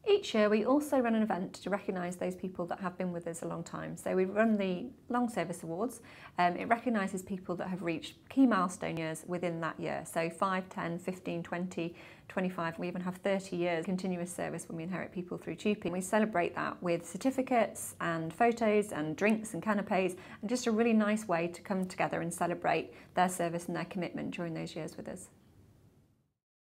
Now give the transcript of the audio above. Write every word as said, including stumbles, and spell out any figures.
Each year we also run an event to recognise those people that have been with us a long time. So we run the Long Service Awards. Um, it recognises people that have reached key milestone years within that year. So five, ten, fifteen, twenty, twenty-five, we even have thirty years continuous service when we inherit people through tubing. We celebrate that with certificates and photos and drinks and canapes, and just a really nice way to come together and celebrate their service and their commitment during those years with us.